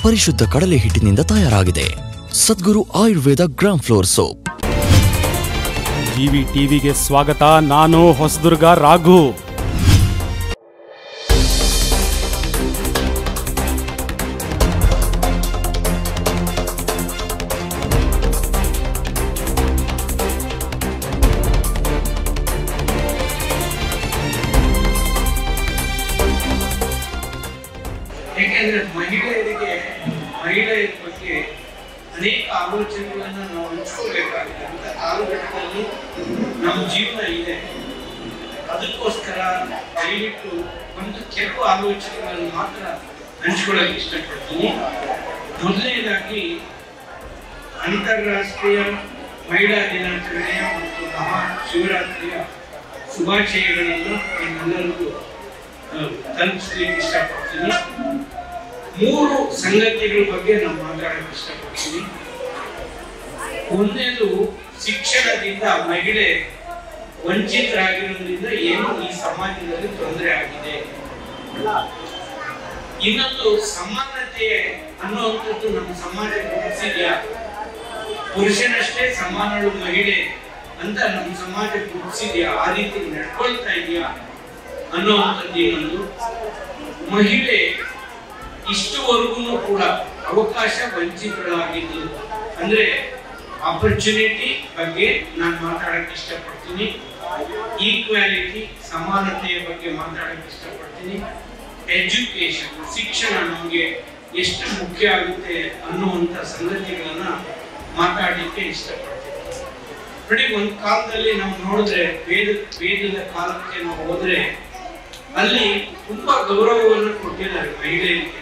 ಪರಿಶುದ್ಧ ಕಡಲೆ ಹಿಟ್ಟಿನಿಂದ ತಯಾರಾಗಿದೆ. Sadguru Ayurveda gram flour soap. GV ಟಿವಿಗೆ ಸ್ವಾಗತ. ನಾನು ಹೊಸದುರ್ಗ ರಾಘು. ಯಾಕೆಂದ್ರೆ ಮಹಿಳೆಯರ ಬಗ್ಗೆ ಅನೇಕ ಆಲೋಚನೆಗಳನ್ನ ನಾವು ಹಂಚ್ಕೋಬೇಕಾಗಿದೆ. ಅಂತ ಕಾಲಘಟ್ಟದಲ್ಲಿ ನಮ್ಮ ಜೀವನ ಇದೆ. ಅದಕ್ಕೋಸ್ಕರ ದಯವಿಟ್ಟು ಒಂದು ಕೆಲವು ಆಲೋಚನೆಗಳನ್ನು ಮಾತ್ರ ಹಂಚ್ಕೊಳ್ಳಕ್ಕೆ ಇಷ್ಟಪಡ್ತೀನಿ. ಮೊದಲನೇದಾಗಿ ಅಂತಾರಾಷ್ಟ್ರೀಯ ಮಹಿಳಾ ದಿನಾಚರಣೆಯ ಮತ್ತು ಮಹಾ ಶಿವರಾತ್ರಿಯ ಶುಭಾಶಯಗಳನ್ನು ನಿಮ್ಮೆಲ್ಲರಿಗೂ ತಲುಪಿಸ್ಲಿಕ್ಕೆ ಇಷ್ಟಪಡ್ತೀನಿ. 3 ಸಂಗತಿಗಳ ಬಗ್ಗೆ ನಾನು ಮಾತಾಡಕ್ಕೆ ಇಷ್ಟಪಡ್ತೀನಿ. ಒಂದೇದು, ಶಿಕ್ಷಣದಿಂದ ಮಹಿಳೆ ವಂಚಿತರಾಗಿರೋದ್ರಿಂದ ಏನು ಈ ಸಮಾಜದಲ್ಲಿ ತೊಂದರೆ ಆಗಿದೆ. ಇನ್ನೊಂದು, ಸಮಾನತೆ ಅನ್ನುವಂಥದ್ದು ನಮ್ಮ ಸಮಾಜ ಗುರುತಿಸಿದ್ಯಾ, ಪುರುಷನಷ್ಟೇ ಸಮಾನಳು ಮಹಿಳೆ ಅಂತ ನಮ್ಮ ಸಮಾಜ ಗುರುತಿಸಿದ್ಯಾ, ಆ ರೀತಿ ನಡ್ಕೊಳ್ತಾ ಇದೆಯಾ ಅನ್ನುವಂಥದ್ದು. ಇನ್ನೊಂದು, ಮಹಿಳೆ ಇಷ್ಟುವರೆಗೂ ಕೂಡ ಅವಕಾಶ ವಂಚಿತರಾಗಿದ್ದು, ಅಂದ್ರೆ ಆಪರ್ಚುನಿಟಿ ಬಗ್ಗೆ ನಾನು ಮಾತಾಡಕ್ಕೆ ಇಷ್ಟಪಡ್ತೀನಿ. ಈಕ್ವಾಲಿಟಿ, ಸಮಾನತೆಯ ಬಗ್ಗೆ ಮಾತಾಡಕ್ಕೆ ಇಷ್ಟಪಡ್ತೀನಿ. ಎಜುಕೇಶನ್, ಶಿಕ್ಷಣ ನಮಗೆ ಎಷ್ಟು ಮುಖ್ಯ ಆಗುತ್ತೆ ಅನ್ನುವಂಥ ಸಂಗತಿಗಳನ್ನ ಮಾತಾಡಲಿಕ್ಕೆ ಇಷ್ಟಪಡ್ತೀನಿ. ನೋಡಿ, ಒಂದು ಕಾಲದಲ್ಲಿ ನಾವು ನೋಡಿದ್ರೆ ವೇದದ ಕಾಲಕ್ಕೆ ನಾವು ಹೋದ್ರೆ ಅಲ್ಲಿ ತುಂಬಾ ಗೌರವವನ್ನು ಕೊಟ್ಟಿದ್ದಾರೆ ಮಹಿಳೆಯರಿಗೆ.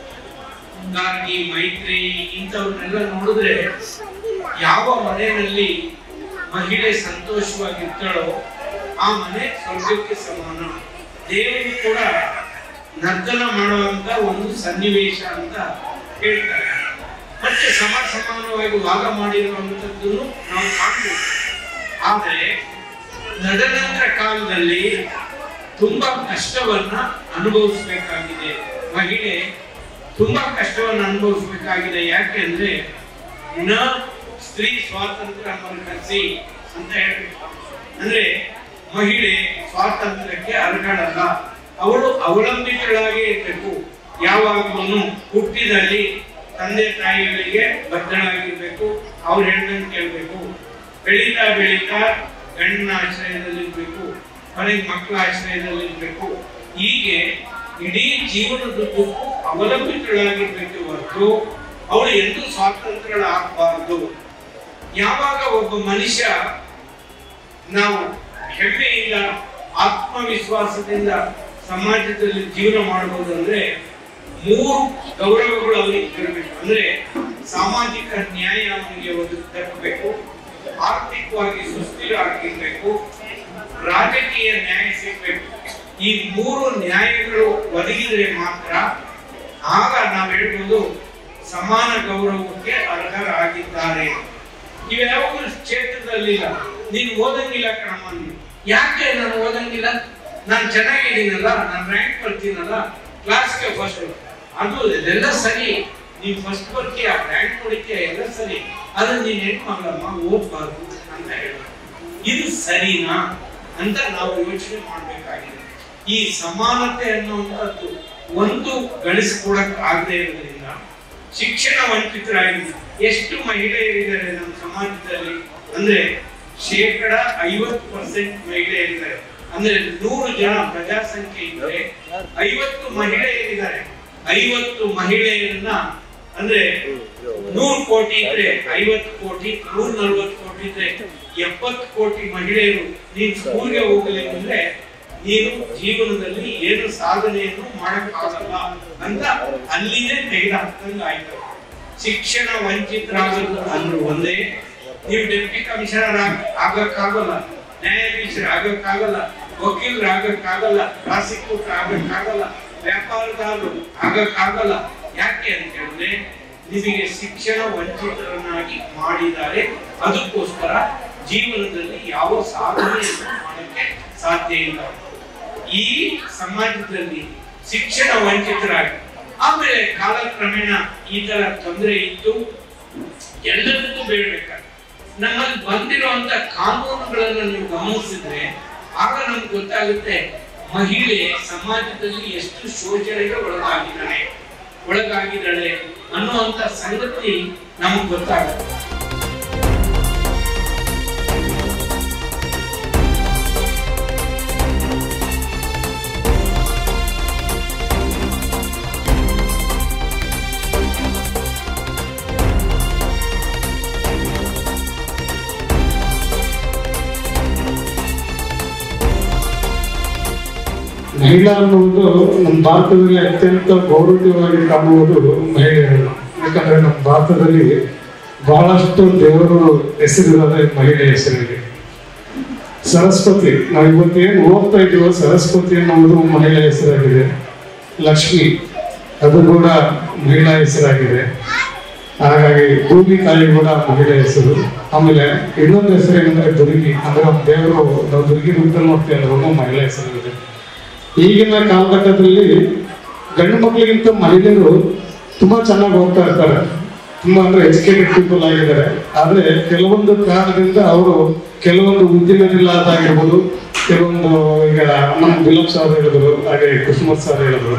ಗಾಂಧಿ, ಮೈತ್ರಿ ಇಂಥವ್ರನ್ನೆಲ್ಲ ನೋಡಿದ್ರೆ ಯಾವ ಮನೆಯಲ್ಲಿ ಮಹಿಳೆ ಸಂತೋಷವಾಗಿರ್ತಾಳೋ ಆ ಮನೆ ಸ್ವರ್ಗಕ್ಕೆ ಸಮಾನ. ದೇವರು ಕೂಡ ನರ್ತನ ಮಾಡುವಂತ ಒಂದು ಸನ್ನಿವೇಶ ಅಂತ ಹೇಳ್ತಾರೆ. ಮತ್ತೆ ಸಮಾನವಾಗಿ ವಾದ ಮಾಡಿರುವಂತದ್ದನ್ನು ನಾವು ಕಾಣಬಹುದು. ಆದರೆ ತದನಂತರ ಕಾಲದಲ್ಲಿ ತುಂಬಾ ಕಷ್ಟವನ್ನ ಅನುಭವಿಸಬೇಕಾಗಿದೆ ಮಹಿಳೆ, ತುಂಬಾ ಕಷ್ಟವನ್ನ ಅನುಭವಿಸಬೇಕಾಗಿದೆ. ಯಾಕೆ ಅಂದ್ರೆ ಸ್ತ್ರೀ ಸ್ವಾತಂತ್ರ್ಯ ಮರುಕಳಿಸಿ ಅಂತ ಹೇಳ್ಬೇಕು. ಅಂದ್ರೆ ಮಹಿಳೆ ಸ್ವಾತಂತ್ರ್ಯಕ್ಕೆ ಅರ್ಹಳಲ್ಲ, ಅವಳು ಅವಲಂಬಿತಳಾಗಿ ಇರಬೇಕು. ಯಾವಾಗಲೂ ಹುಟ್ಟಿದಲ್ಲಿ ತಂದೆ ತಾಯಿಗಳಿಗೆ ಬದ್ಧಳಾಗಿರ್ಬೇಕು, ಅವ್ರು ಹೇಳ್ದಂಗೆ ಕೇಳ್ಬೇಕು. ಬೆಳೀತಾ ಬೆಳೀತಾ ಗಂಡನ ಆಶ್ರಯದಲ್ಲಿರ್ಬೇಕು, ಮನೆಗೆ ಮಕ್ಕಳ ಆಶ್ರಯದಲ್ಲಿರ್ಬೇಕು. ಹೀಗೆ ಇಡೀ ಜೀವನದುದ್ದಕ್ಕೂ ಅವಲಂಬಿತಳಾಗಿರ್ಬೇಕು ಹೊರತು ಅವಳು ಎಂದೂ ಸ್ವಾತಂತ್ರ್ಯಳಾಗಬಾರದು. ಯಾವಾಗ ಒಬ್ಬ ಮನುಷ್ಯ ನಾವು ಹೆಮ್ಮೆಯಿಂದ ಆತ್ಮವಿಶ್ವಾಸದಿಂದ ಸಮಾಜದಲ್ಲಿ ಜೀವನ ಮಾಡಬಹುದು ಅಂದ್ರೆ 3 ಗೌರವಗಳು ಅವನಿಗೆ ಇರಬೇಕು. ಅಂದ್ರೆ ಸಾಮಾಜಿಕ ನ್ಯಾಯ ಅವನಿಗೆ ದಕ್ಕಬೇಕು, ಆರ್ಥಿಕವಾಗಿ ಸುಸ್ಥಿರ ಆಗಿರ್ಬೇಕು, ರಾಜಕೀಯ ನ್ಯಾಯ ಸಿಗಬೇಕು. ಈ 3 ನ್ಯಾಯಗಳು ಒದಗಿದ್ರೆ ಮಾತ್ರ ಆಗ ನಾವು ಹೇಳ್ಬೋದು ಸಮಾನ ಗೌರವಕ್ಕೆ ಅರ್ಹರಾಗಿದ್ದಾರೆ. ಇವ್ಯಾವಾಗಲೂ ಕ್ಷೇತ್ರದಲ್ಲಿಲ್ಲ. ನೀನು ಓದಂಗಿಲ್ಲ ಕಣಮ್ಮ. ಯಾಕೆ ನಾನು ಓದಂಗಿಲ್ಲ? ನಾನು ಚೆನ್ನಾಗಿದ್ದೀನಲ್ಲ, ನಾನು ರ್ಯಾಂಕ್ ಬರ್ತೀನಲ್ಲ, ಕ್ಲಾಸ್ಗೆ ಫಸ್ಟ್, ಅದು ಇದೆಲ್ಲ ಸರಿ. ನೀನ್ ಫಸ್ಟ್ ಬರ್ತೀಯ, ರ್ಯಾಂಕ್ ಹೊಡಿತೀಯ, ಎಲ್ಲ ಸರಿ. ಆದ್ರೆ ನೀನ್ ಹೆಣ್ಮಗಳಮ್ಮ, ಓದ್ಬಾರ್ದು ಅಂತ ಹೇಳ. ಇದು ಸರಿನಾ ಅಂತ ನಾವು ಯೋಚನೆ ಮಾಡ್ಬೇಕಾಗಿದೆ. ಈ ಸಮಾನತೆ ಅನ್ನುವಂಥದ್ದು ಒಂದು ಗಳಿಸಿಕೊಡಕ್ ಆಗದೆ ಇರೋದ್ರಿಂದ ಶಿಕ್ಷಣ ವಂಚಿತರಾಗಿದೆ. ಎಷ್ಟು ಮಹಿಳೆಯರಿದ್ದಾರೆ ನಮ್ಮ ಸಮಾಜದಲ್ಲಿ ಅಂದ್ರೆ 50% ಮಹಿಳೆಯರಿದ್ದಾರೆ. ಅಂದ್ರೆ 100 ಜನ ಪ್ರಜಾಸಂಖ್ಯೆ ಇದ್ರೆ 50 ಮಹಿಳೆಯರಿದ್ದಾರೆ. 50 ಮಹಿಳೆಯರನ್ನ ಅಂದ್ರೆ 100 ಕೋಟಿ ಇದ್ರೆ 50 ಕೋಟಿ, 140 ಕೋಟಿ ಇದ್ರೆ 70 ಕೋಟಿ ಮಹಿಳೆಯರು ನೀನ್ ಸ್ಕೂಲ್ಗೆ ಹೋಗಲಿ ಅಂದ್ರೆ ನೀನು ಜೀವನದಲ್ಲಿ ಏನು ಸಾಧನೆಯನ್ನು ಮಾಡಕ್ಕಾಗಲ್ಲ ಅಂತ ಅಲ್ಲಿನೇ ತೆಗೆದುಹಾಕ್ತಂಗ ಆಯ್ತು. ಶಿಕ್ಷಣ ವಂಚಿತರಾಗಲು ಅಂದ್ರೆ ಒಂದೇ, ನೀವು ಡೆಪ್ಟಿ ಕಮಿಷನರ್ ಆಗಕ್ಕಾಗಲ್ಲ, ನ್ಯಾಯಾಧೀಶರು ಆಗಕ್ಕಾಗಲ್ಲ, ವಕೀಲರು ಆಗಕ್ಕಾಗಲ್ಲ, ಪ್ರಾಸಿಕ್ಯೂಟರ್ ಆಗಕ್ಕಾಗಲ್ಲ, ವ್ಯಾಪಾರದಾರರು ಆಗಕ್ಕಾಗಲ್ಲ. ಯಾಕೆ ಅಂತ ಹೇಳಿದ್ರೆ ನಿಮಗೆ ಶಿಕ್ಷಣ ವಂಚಿತರನ್ನಾಗಿ ಮಾಡಿದ್ದಾರೆ. ಅದಕ್ಕೋಸ್ಕರ ಜೀವನದಲ್ಲಿ ಯಾವ ಸಾಧನೆಯನ್ನು ಮಾಡಕ್ಕೆ ಸಾಧ್ಯ ಇಲ್ಲ. ಈ ಸಮಾಜದಲ್ಲಿ ಶಿಕ್ಷಣ ವಂಚಿತರಾಗಿ ಆಮೇಲೆ ಕಾಲಕ್ರಮೇಣ ಈ ತರ ತೊಂದರೆ ಇತ್ತು, ಎಲ್ಲದಕ್ಕೂ ಬೇಡಬೇಕಾದ್ರೆ ನಮ್ಮಲ್ಲಿ ಬಂದಿರುವಂತ ಕಾನೂನುಗಳನ್ನು ನೀವು ಗಮನಿಸಿದ್ರೆ ಆಗ ನಮ್ಗೆ ಗೊತ್ತಾಗುತ್ತೆ ಮಹಿಳೆ ಸಮಾಜದಲ್ಲಿ ಎಷ್ಟು ಶೋಷಣೆಗೆ ಒಳಗಾಗಿದ್ದಾಳೆ ಅನ್ನುವಂತ ಸಂಗತಿ ನಮಗೆ ಗೊತ್ತಾಗುತ್ತೆ. ಮಹಿಳಾ ಅನ್ನುವುದು ನಮ್ಮ ಭಾರತದಲ್ಲಿ ಅತ್ಯಂತ ಗೌರವವಾಗಿ ಕಾಣುವುದು ಮಹಿಳೆಯರನ್ನು. ಯಾಕಂದ್ರೆ ನಮ್ಮ ಭಾರತದಲ್ಲಿ ಬಹಳಷ್ಟು ದೇವರು ಹೆಸರಿರೋದೇ ಮಹಿಳೆಯ ಹೆಸರಿಗೆ. ಸರಸ್ವತಿ, ನಾವು ಇವತ್ತೇನು ಓದ್ತಾ ಇದ್ದೀವೋ ಸರಸ್ವತಿ ಅನ್ನುವುದು ಮಹಿಳೆಯ ಹೆಸರಾಗಿದೆ. ಲಕ್ಷ್ಮಿ, ಅದು ಕೂಡ ಮಹಿಳಾ ಹೆಸರಾಗಿದೆ. ಹಾಗಾಗಿ ಭೂಮಿ ತಾಯಿ ಕೂಡ ಮಹಿಳೆಯ ಹೆಸರು. ಆಮೇಲೆ ಇನ್ನೊಂದು ಹೆಸರು ಏನಂದ್ರೆ ದುರ್ಗಿ, ಅಂದ್ರೆ ದೇವರು ನಾವು ದುರ್ಗಿ ರೂಪದಲ್ಲಿ ನೋಡ್ತೀವಿ ಅಂದ್ರೂ ಮಹಿಳಾ ಹೆಸರಿದೆ. ಈಗಿನ ಕಾಲಘಟ್ಟದಲ್ಲಿ ಗಂಡು ಮಕ್ಕಳಿಗಿಂತ ಮಹಿಳೆಯರು ತುಂಬಾ ಚೆನ್ನಾಗಿ ಓದ್ತಾ ಇರ್ತಾರೆ, ತುಂಬಾ ಅಂದ್ರೆ ಎಜುಕೇಟೆಡ್ ಪೀಪಲ್ ಆಗಿದ್ದಾರೆ. ಆದ್ರೆ ಕೆಲವೊಂದು ಕಾರಣದಿಂದ ಅವರು ಕೆಲವೊಂದು ಉದ್ಯಮವಿಲ್ಲದಾಗಿರ್ಬೋದು, ಕೆಲವೊಂದು ಈಗ ನಮ್ಮ ಬಿಲಪ್ ಸಾರ್ ಹೇಳಿದ್ರು, ಹಾಗೆ ಕುಸುಮತ್ ಸಾರ್ ಹೇಳಿದ್ರು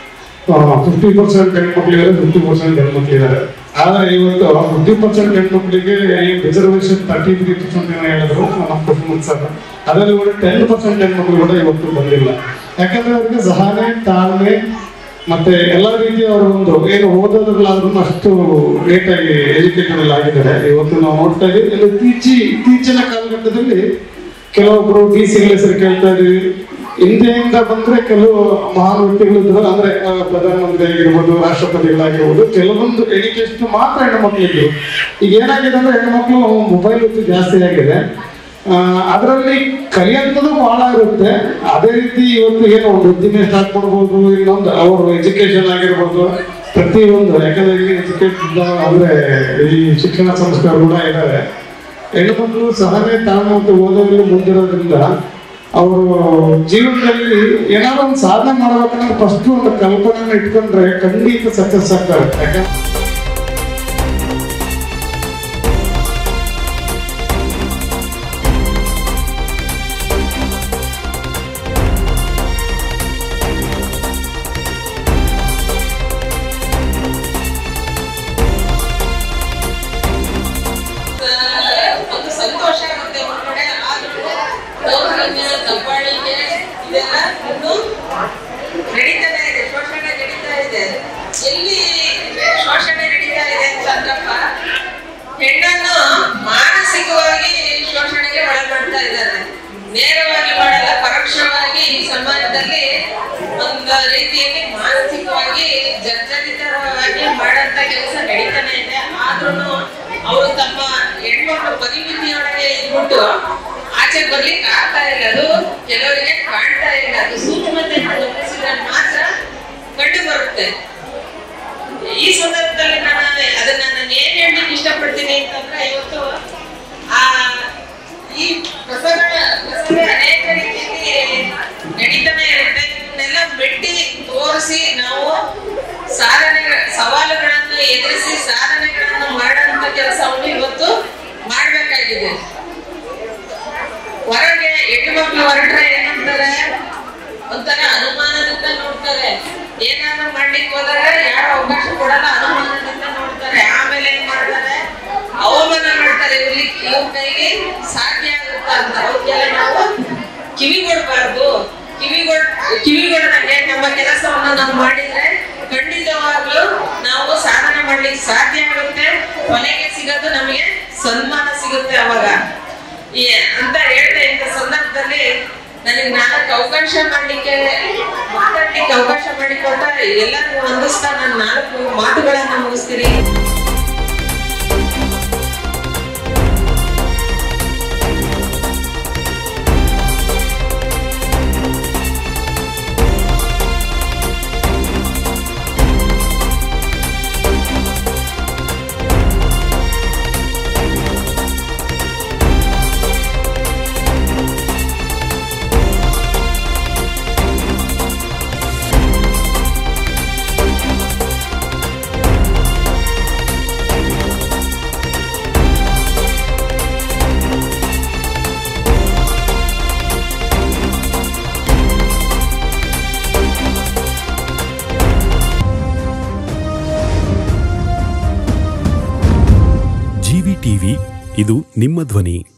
50% ಹೆಣ್ಮಕ್ಳಿದ್ದಾರೆ, 50% ಹೆಣ್ಮಕ್ಳಿದ್ದಾರೆ. ಆದ್ರೆ ಇವತ್ತು 50% ಹೆಣ್ಮಕ್ಳಿಗೆ ರಿಸರ್ವೇಶನ್ 33% ಹೇಳಿದ್ರು ನಮ್ಮ ಕುಸುಮತ್ ಸಾರ್. ಅದರಲ್ಲಿ ಕೂಡ 10% ಹೆಣ್ಮಕ್ಳು ಕೂಡ ಇವತ್ತು ಬಂದಿಲ್ಲ. ಯಾಕಂದ್ರೆ ಅವ್ರಿಗೆ ಸಹನೆ, ತಾಳ್ಮೆ ಮತ್ತೆ ಎಲ್ಲ ರೀತಿಯ ಅವರ ಒಂದು ಏನು ಓದೋದ್ರಲ್ಲಾದ್ರೂ ಅಷ್ಟು ಲೇಟಾಗಿ ಎಜುಕೇಟೆಡ್ ಆಗಿದ್ದಾರೆ. ಇವತ್ತು ನಾವು ನೋಡ್ತಾ ಇದ್ದೀವಿ ಇತ್ತೀಚಿನ ಕಾಲಘಟ್ಟದಲ್ಲಿ ಕೆಲವೊಬ್ರು ಡಿಸಿಗಳ ಹೆಸರು ಕೇಳ್ತಾ ಇದೀವಿ. ಹಿಂದೆಯಿಂದ ಬಂದ್ರೆ ಕೆಲವು ಮಹಾನ್ ವ್ಯಕ್ತಿಗಳಿದ್ರು, ಅಂದ್ರೆ ಪ್ರಧಾನಮಂತ್ರಿ ಆಗಿರ್ಬೋದು, ರಾಷ್ಟ್ರಪತಿಗಳಾಗಿರ್ಬೋದು, ಕೆಲವೊಂದು ಎಜುಕೇಶನ್ ಮಾತ್ರ ಹೆಣ್ಣುಮಕ್ಳಿದ್ರು. ಈಗ ಏನಾಗಿದೆ ಅಂದ್ರೆ ಹೆಣ್ಮಕ್ಳು ಮೊಬೈಲ್ ಹೊತ್ತು ಜಾಸ್ತಿ ಆಗಿದೆ. ಅದರಲ್ಲಿ ಕಲಿಯುವಂಥದ್ದು ಬಹಳ ಇರುತ್ತೆ. ಅದೇ ರೀತಿ ಇವತ್ತು ಏನೋ ಒಂದು ಉದ್ದಿಮೆ ಸ್ಟಾರ್ಟ್ ಮಾಡ್ಬೋದು, ಇನ್ನೊಂದು ಅವರು ಎಜುಕೇಶನ್ ಆಗಿರ್ಬೋದು, ಪ್ರತಿಯೊಂದು. ಯಾಕಂದ್ರೆ ಇಲ್ಲಿ ಎಜುಕೇಟೆಡ್ ಅಂದ್ರೆ ಈ ಶಿಕ್ಷಣ ಸಂಸ್ಥೆಗಳು ಕೂಡ ಇದ್ದಾರೆ. ಹೆಣ್ಣುಮಕ್ಳು ಸಹನೆ, ತಾಳ್ಮೆ ಮತ್ತು ಓದೋದ್ರಲ್ಲಿ ಮುಂದಿರೋದ್ರಿಂದ ಅವರು ಜೀವನದಲ್ಲಿ ಏನಾದ್ರು ಒಂದು ಸಾಧನೆ ಮಾಡ್ಬೇಕಂದ್ರೆ ಫಸ್ಟ್ ಒಂದು ಕಲ್ಪನೆಯನ್ನು ಇಟ್ಕೊಂಡ್ರೆ ಖಂಡಿತ ಸಕ್ಸಸ್ ಆಗ್ತಾರೆ. ಯಾಕಂದ್ರೆ ಎಲ್ಲಿ ಶೋಷಣೆ ನಡೀತಾ ಇದೆ ಅಂತಂದ್ರಪ್ಪ, ಹೆಣ್ಣನ್ನು ಮಾನಸಿಕವಾಗಿ ಶೋಷಣೆಗೆ ಒಳಪಡ್ತಾ ಇದ್ದಾರೆ. ನೇರವಾಗಿ ಮಾಡಲ್ಲ, ಪರೋಕ್ಷವಾಗಿ ಈ ಸಮಾಜದಲ್ಲಿ ಒಂದು ರೀತಿಯಲ್ಲಿ ಮಾನಸಿಕವಾಗಿ ಜರ್ಜರಿತವಾಗಿ ಮಾಡಂತ ಕೆಲಸ ನಡೀತಾನೆ ಇದೆ. ಆದ್ರೂ ಅವರು ತಮ್ಮ ಹೆಣ್ಮಕ್ಳು ಪರಿಮಿತಿಯೊಳಗೆ ಇದ್ಬಿಟ್ಟು ಆಚೆ ಬರ್ಲಿಕ್ಕೆ ಆಗ್ತಾ ಇಲ್ಲ. ಅದು ಕೆಲವರಿಗೆ ಕಾಣ್ತಾ ಇಲ್ಲ. ಅದು ಸೂಕ್ಷ್ಮತೆ ಗಮನಿಸಿದ್ರೆ ಮಾತ್ರ ಕಂಡು ಬರುತ್ತೆ. ಈ ಸಂದರ್ಭದಲ್ಲಿ ಅದನ್ನ ನಾನು ಏನ್ ಹೇಳಲಿಕ್ಕೆ ಇಷ್ಟಪಡ್ತೀನಿ ಅಂತಂದ್ರೆ, ಇವತ್ತು ಈ ಪ್ರಸಂಗ ಅನೇಕ ರೀತಿಯಲ್ಲಿ ನಡೀತಾನೆ ಇರುತ್ತೆ. ಇವನ್ನೆಲ್ಲ ಮೆಟ್ಟಿ ತೋರಿಸಿ ನಾವು ಸವಾಲುಗಳನ್ನು ಎದುರಿಸಿ ಸಾಧನೆಗಳನ್ನು ಮಾಡುವಂತ ಕೆಲಸವನ್ನು ಇವತ್ತು ಮಾಡ್ಬೇಕಾಗಿದೆ. ಹೊರಗೆ ಹೆಣ್ಣುಮಕ್ಳು ಹೊರಟ್ರೆ ಏನಂತಾರೆ, ಒಂಥರ ಅನುಮಾನದಿಂದ ನೋಡ್ತಾರೆ. ಏನಾದ್ರು ಮಾಡ್ಲಿಕ್ಕೆ ಹೋದಾಗ ಯಾರು ಅವಕಾಶ ಕೊಡಲ್ಲ, ಅನುಮಾನದಿಂದ ನೋಡ್ತಾರೆ. ಆಮೇಲೆ ಏನ್ ಮಾಡ್ತಾರೆ, ಅವಮಾನ ಮಾಡ್ತಾರೆ. ಇವ್ರ ಕೈಗೆ ಸಾಧ್ಯ ಆಗುತ್ತಾ ಅಂತ. ಅವಕ್ಕೆಲ್ಲ ನಾವು ಕಿವಿಗೊಡ್ಬಾರ್ದು. ಕಿವಿಗೊಡದಂಗೆ ನಮ್ಮ ಕೆಲಸವನ್ನು ನಾವು ಮಾಡಿದ್ರೆ ಖಂಡಿತವಾಗ್ಲೂ ನಾವು ಸಾಧನೆ ಮಾಡ್ಲಿಕ್ಕೆ ಸಾಧ್ಯ ಆಗುತ್ತೆ. ಕೊನೆಗೆ ಸಿಗೋದು ನಮಗೆ ಸನ್ಮಾನ ಸಿಗುತ್ತೆ ಅವಾಗ ಅಂತ ಹೇಳ್ತಾ ಇಂಥ ಸಂದರ್ಭದಲ್ಲಿ ನನಗೆ 4 ಅವಕಾಶ ಮಾತಾಡ್ಲಿಕ್ಕೆ ಅವಕಾಶ ಮಾಡಿಕೊಟ್ಟ ಎಲ್ಲರಿಗೂ ಹೊಂದಿಸ್ತಾ ನಾನು 4 ಮಾತುಗಳನ್ನ ಮುಗಿಸ್ತೀನಿ. ಇದು ನಿಮ್ಮ ಧ್ವನಿ.